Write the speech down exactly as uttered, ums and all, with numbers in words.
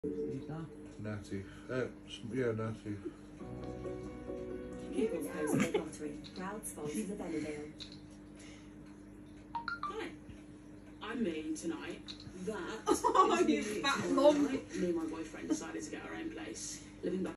Natty. Uh, yeah, Natty. People's Postcode Lottery, proud sponsor of Benadryl. Hi, I'm me tonight. That Oh, is you me fat tomorrow lump. night. Me and my boyfriend decided to get our own place, living back